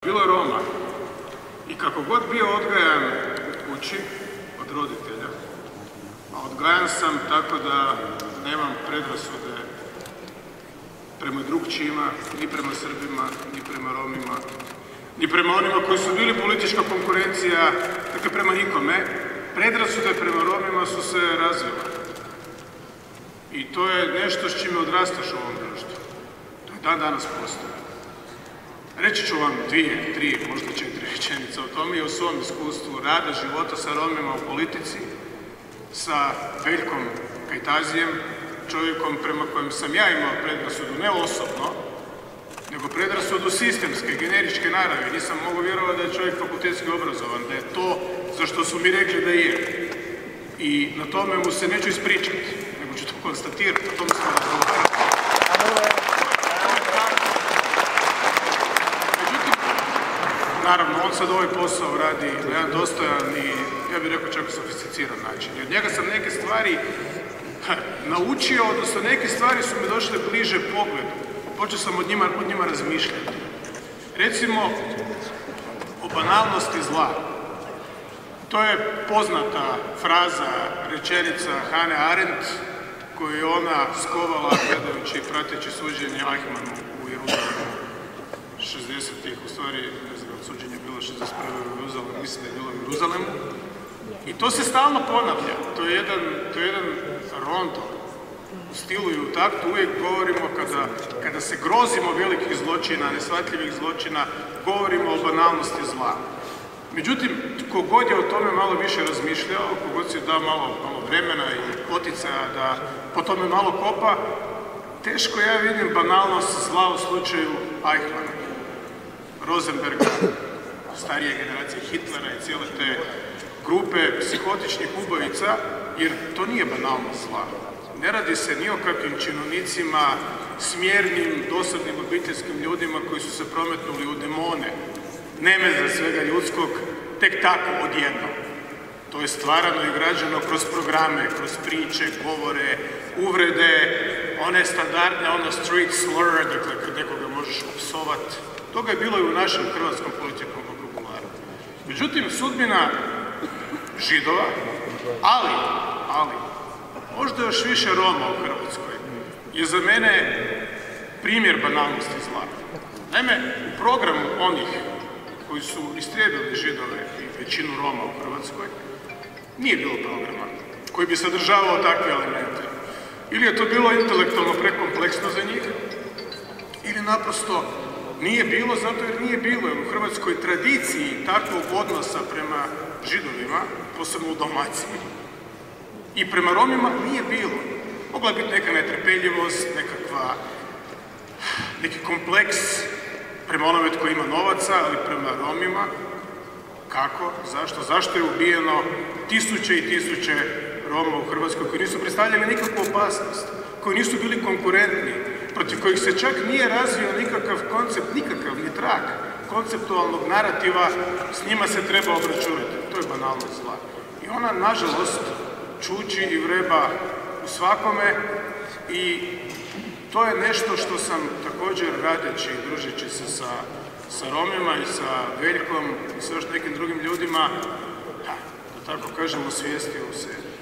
Bilo je Roma i kako god bio odgajan u kući od roditelja, a odgajan sam tako da nemam predrasude prema drugčijima, ni prema Srbima, ni prema Romima, ni prema onima koji su bili politička konkurencija, dakle prema nikome. Predrasude prema Romima su se razvile. I to je nešto s čime odrastaš u ovom društvu. To je dan danas postoje. Reći ću vam 2, 3, možda 4 rečenice o tome i o svom iskustvu rada, života sa Romima u politici, sa Veljkom Kajtazijem, čovjekom prema kojem sam ja imao predrasudu, ne osobno, nego predrasudu sistemske, generičke narave. Nisam mogu vjerovati da je čovjek fakultetski obrazovan, da je to za što su mi rekli da je. I na tome mu se neću ispričati, nego ću to konstatirati, o tome smo razgovarali. Međutim, naravno, on sad ovaj posao radi na jedan dostojan i, ja bih rekao, čak sofisticiran način. I od njega sam neke stvari naučio, odnosno neke stvari su mi došle bliže pogledu. Počeo sam od njima razmišljati. Recimo, o banalnosti zla. To je poznata fraza, rečenica Hannah Arendt, koju je ona skovala gledajući i prateći suđenje Eichmannu u Jeruzalemu 60-ih, u stvari, ne znam, suđenje je bilo 61. u Jeruzalemu, mislim da je bilo u Jeruzalemu. I to se stalno ponavlja. To je jedan rondo. U stilu i u taktu uvijek govorimo kada se grozimo velikih zločina, neshvatljivih zločina, govorimo o banalnosti zla. Međutim, tko god je o tome malo više razmišljao, tko god si dao malo vremena i poticaja da po tome malo kopa, teško ja vidim banalnost zla u slučaju Eichmanna, Rosenberga, starije generacije Hitlera i cijele te grupe psihotičnih ubojica, jer to nije banalnost zla. Ne radi se ni o kakvim činovnicima, smjernim, dosadnim obiteljskim ljudima koji su se prometnuli u demone, nemeza svega ljudskog, tek tako odjedno. To je stvarano i građeno kroz programe, kroz priče, govore, uvrede, one standardne, street slur, dakle kad nekoga možeš opsovat. Toga je bilo i u našem hrvatskom političkom vokabularu. Međutim, sudbina Židova, ali, možda još više Roma u Hrvatskoj, je za mene primjer banalnosti zla. Naime, u programu onih koji su istrijebili Židove i većinu Roma u Hrvatskoj, nije bilo programa koji bi sadržavao takve elemente. Ili je to bilo intelektualno prekompleksno za njih, ili naprosto nije bilo zato jer nije bilo. Jer u hrvatskoj tradiciji takvog odnosa prema Židovima, posebno u Dalmaciji, i prema Romima nije bilo. Mogla biti neka netrpeljivost, neki kompleks prema onome tko ima novaca, ali prema Romima, kako, zašto? Zašto je ubijeno tisuće i tisuće Roma u Hrvatskoj koji nisu predstavljali nikakvu opasnost, koji nisu bili konkurentni, protiv kojih se čak nije razvio nikakav koncept, nikakav, ni trag konceptualnog narativa, s njima se treba obračunati. To je banalnost zla. I ona, nažalost, čuči i vreba u svakome i to je nešto što sam također radeći i družeći se sa Romima i sa Veljkom i sa još nekim drugim ljudima, da tako kažemo, osvijestio u sebi.